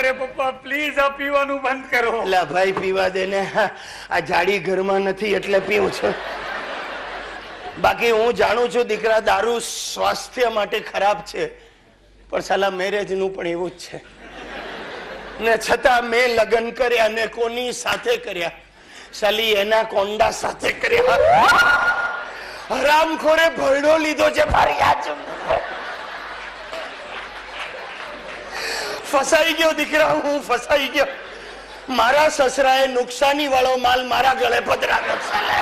અરે પપ્પા પ્લીઝ આ પીવાનું બંધ કરો. એલા ભાઈ પીવા દે ને, આ જાડી ઘરમાં નથી એટલે પીવું છું. બાકી હું જાણું છું દીકરા દારૂ સ્વાસ્થ્ય માટે ખરાબ છે, પણ સાલા મેરેજ નું પણ એવું જ છે ને. છતાં મેં લગ્ન કર્યા ને કોની સાથે કર્યા? સાલી એના કોંડા સાથે કર્યા. હરામખોરે ભરડો લીધો છે મારી આજ. ફસાઈ ગયો દીકરા, હું ફસાઈ ગયો. મારા સસરાએ નુકસાની વાળો માલ મારા ગળે પધરાવ્યો.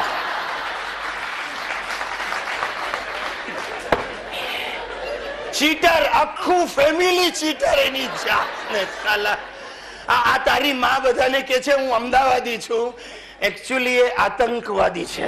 ચીટર, આખું ફેમિલી ચીટર એની જાતને. સાલા આ તારી માં બધાને કે છે હું અમદાવાદી છું, એકચ્યુઅલી એ આતંકવાદી છે.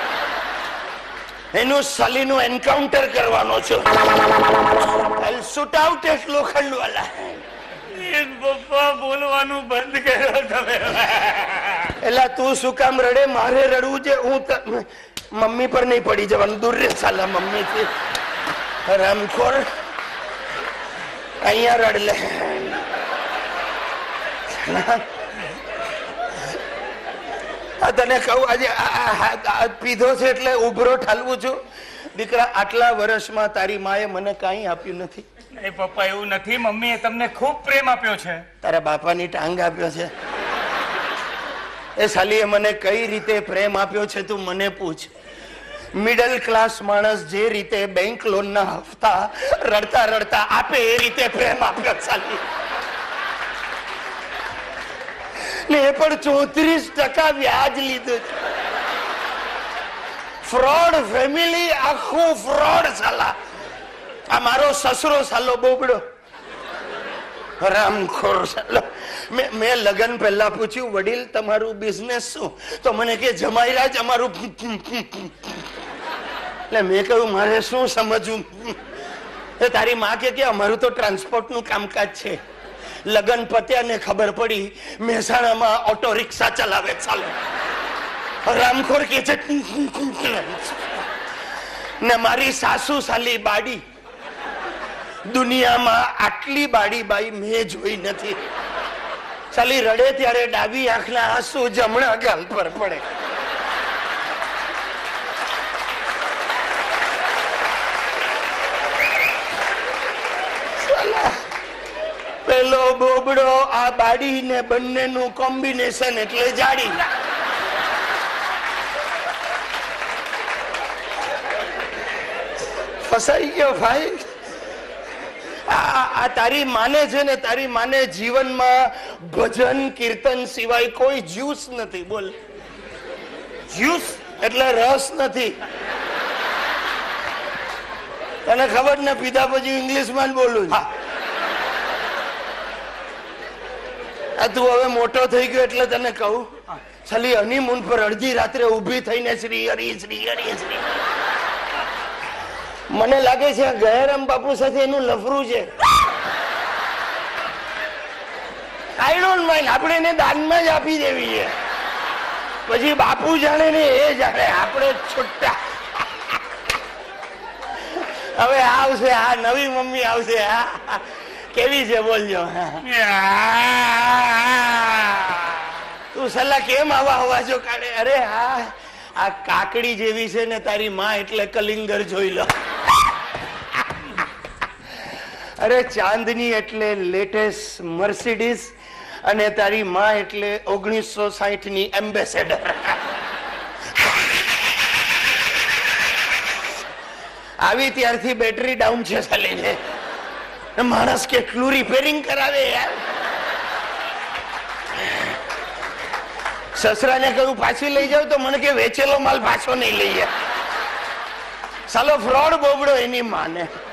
એનું સલીનું એન્કાઉન્ટર કરવાનો છે. શૂટ આઉટ એટ લોખંડ વાલા. પપ્પા બોલવાનું બંધ કર્યો તમે. એલા તું શું કામ રડે? મારે રડવું છે? હું મમ્મી પર નહીં પડી જવાનું, દૂર રે સાલા મમ્મી થી. રામખોર અહીંયા રડ લે. તને કહું આજે પીધો છે એટલે ઉભરો ઠાલવું છું. દીકરા આટલા વર્ષમાં તારી માએ મને કઈ આપ્યું નથી. એ પપ્પા એવું નથી, મમ્મીએ તમને ખૂબ પ્રેમ આપ્યો છે. તારા બાપાની ટાંગ આપ્યો છે. એ સાલીએ મને કઈ રીતે પ્રેમ આપ્યો છે તું મને પૂછ. મિડલ ક્લાસ માણસ જે રીતે બેંક લોન ના હપ્તા રડતા રડતા આપે એ રીતે પ્રેમ આપ્યો સાલી. ને એ પણ 34% વ્યાજ લીધું. ફ્રોડ ફેમિલી, આખું ફ્રોડ સાલા. આ મારો સસરો સાલો બોબડો હરામખોર સાલો. મેં લગ્ન પહેલા પૂછ્યું વડીલ તમારું બિઝનેસ શું? તો મને કે જમાઈરાજ અમારું. એટલે મેં કહ્યું મારે શું સમજવું? તારી માં કે અમારું તો ટ્રાન્સપોર્ટ નું કામકાજ છે. લગ્ન પત્યા ને ખબર પડી મહેસાણામાં ઓટો રિક્ષા ચલાવે. ચાલો હરામખોર કે છે. ને મારી સાસુ સાલી બાડી. દુનિયામાં આટલી બાડી બાઈ મેં જોઈ નથી. સાલી રડે ત્યારે ડાબી આંખના આંસુ જમણા ગાલ પર પડે. પેલો બોબડો આ બાડી ને બંનેનું કોમ્બિનેશન એટલે જાડી. ફસાઈ ગયો ભાઈ. આ તારી માને છે ને, તારી માને જીવનમાં ભજન કીર્તન સિવાય કોઈ જ્યુસ નથી. બોલ, જ્યુસ એટલે રસ નથી. તને ખબર ને પીધા પછી ઇંગ્લિશમાં જ બોલું. તું હવે મોટો થઈ ગયો એટલે તને કહું, છલી હનીમૂન પર અડધી રાત્રે ઊભી થઈને શ્રી હરિ શ્રી હરિ શ્રી. મને લાગે છે ગયારામ બાપુ સાથે એનું લફરું છે. આઈ ડોન્ટ માઇન્ડ, આપણે એને દાનમાં જ આપી દેવી છે. પછી બાપુ જાણે ને એ જાણે, આપણે છૂટા. હવે આવશે આ નવી મમ્મી આવશે. કેવી છે બોલજો? તું સલાહ કેમ આવા અવાજો કાઢે? અરે હા, આ કાકડી જેવી છે ને તારી માં એટલે કલિંગર જોઈ લો. અરે ચાંદની એટલે લેટેસ્ટ મર્સિડીઝ અને તારી માં એટલે 1960 ની એમ્બેસેડર. આવી ત્યારથી બેટરી ડાઉન છે સાલી ને. માણસ કેટલું રિપેરિંગ કરાવે યાર. સસરાને કહ્યું પાછી લઈ જાવ તો મને કે વેચેલો માલ પાછો નહીં લઈએ. સાલો ફ્રોડ બોબડો એની માને.